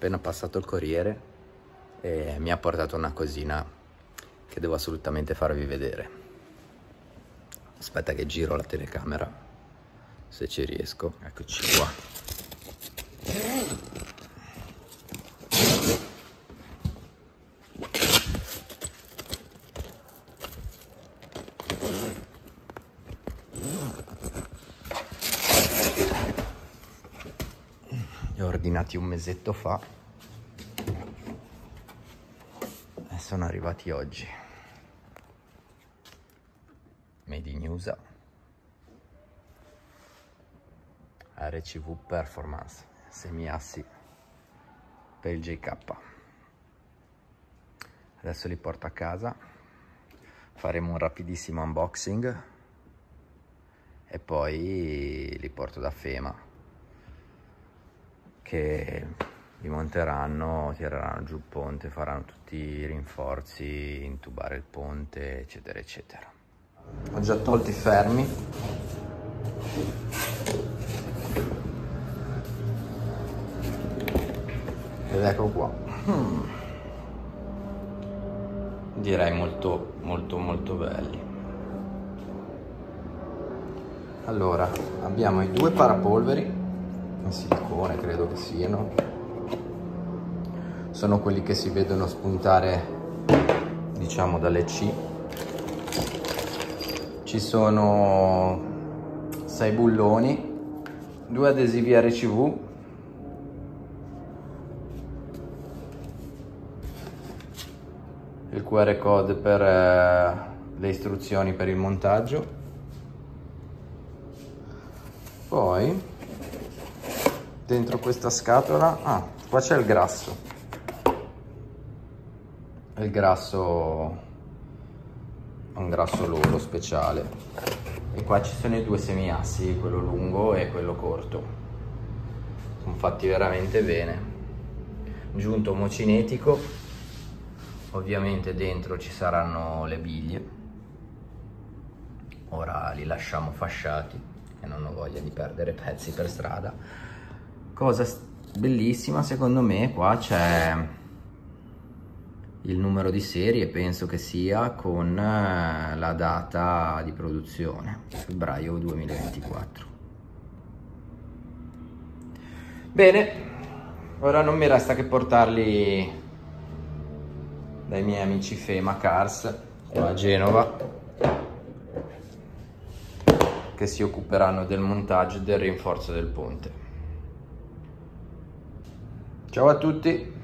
appena passato il corriere e mi ha portato una cosina che devo assolutamente farvi vedere. Aspetta che giro la telecamera, se ci riesco. Eccoci qua. Li ho ordinati un mesetto fa e sono arrivati oggi. Made in USA. RCV Performance, semiassi per il JK. Adesso li porto a casa, faremo un rapidissimo unboxing e poi li porto da Fema, che li monteranno, tireranno giù il ponte, faranno tutti i rinforzi, intubare il ponte, eccetera eccetera. Ho già tolto i fermi. Ed ecco qua. Direi molto belli. Allora, abbiamo i due parapolveri in silicone, credo che siano. Sono quelli che si vedono spuntare, diciamo, dalle C. Ci sono 6 bulloni, 2 adesivi RCV, il QR code per le istruzioni per il montaggio. Poi dentro questa scatola, qua c'è il grasso. Il grasso è un grasso loro speciale. E qua ci sono i due semiassi, quello lungo e quello corto. Sono fatti veramente bene. Giunto mocinetico. Ovviamente dentro ci saranno le biglie. Ora li lasciamo fasciati e non ho voglia di perdere pezzi per strada. Cosa bellissima secondo me, qua c'è il numero di serie, penso che sia con la data di produzione, febbraio 2024. Bene, ora non mi resta che portarli dai miei amici Fema Cars qua a Genova, che si occuperanno del montaggio e del rinforzo del ponte. Ciao a tutti!